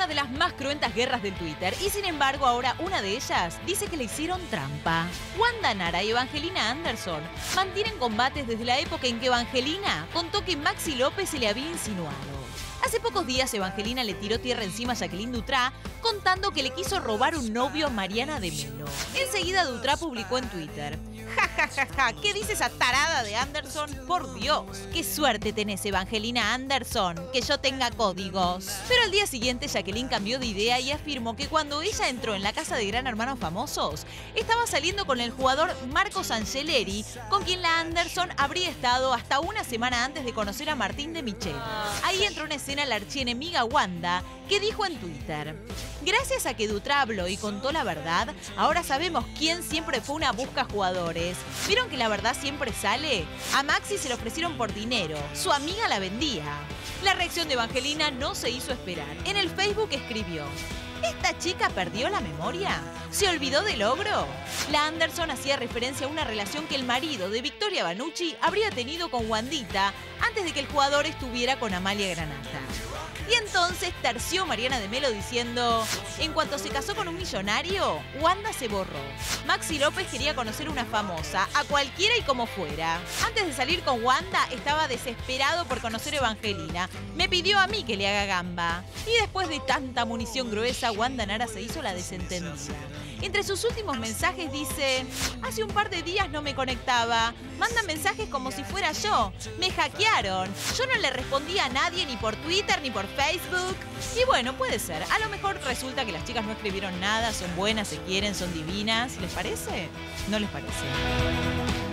una de las más cruentas guerras del Twitter y sin embargo ahora una de ellas dice que le hicieron trampa. Wanda Nara y Evangelina Anderson mantienen combates desde la época en que Evangelina contó que Maxi López se le había insinuado. Hace pocos días Evangelina le tiró tierra encima a Jacqueline Dutrá contando que le quiso robar un novio a Mariana de Melo. Enseguida Dutrá publicó en Twitter: "Ja, ja, ja, ja, ¿qué dice esa tarada de Anderson? Por Dios, qué suerte tenés, Evangelina Anderson, que yo tenga códigos". Pero al día siguiente Jacqueline cambió de idea y afirmó que cuando ella entró en la casa de Gran Hermano Famosos, estaba saliendo con el jugador Marcos Angeleri, con quien la Anderson habría estado hasta una semana antes de conocer a Martín de Micheli. Ahí entró en escena la archienemiga Wanda, que dijo en Twitter: "Gracias a que Dutrá habló y contó la verdad, ahora sabemos quién siempre fue una busca jugadores. ¿Vieron que la verdad siempre sale? A Maxi se le ofrecieron por dinero. Su amiga la vendía". La reacción de Evangelina no se hizo esperar. En el Facebook escribió: "¿Esta chica perdió la memoria? ¿Se olvidó del logro?". La Anderson hacía referencia a una relación que el marido de Victoria Banucci habría tenido con Wandita antes de que el jugador estuviera con Amalia Granata. Y entonces terció Mariana de Melo diciendo: "En cuanto se casó con un millonario, Wanda se borró. Maxi López quería conocer una famosa, a cualquiera y como fuera. Antes de salir con Wanda, estaba desesperado por conocer a Evangelina. Me pidió a mí que le haga gamba". Y después de tanta munición gruesa, Wanda Nara se hizo la desentendida. Entre sus últimos mensajes dice: "Hace un par de días no me conectaba. Mandan mensajes como si fuera yo. Me hackearon. Yo no le respondí a nadie ni por Twitter ni por Facebook". Y bueno, puede ser. A lo mejor resulta que las chicas no escribieron nada, son buenas, se quieren, son divinas. ¿Les parece? ¿No les parece?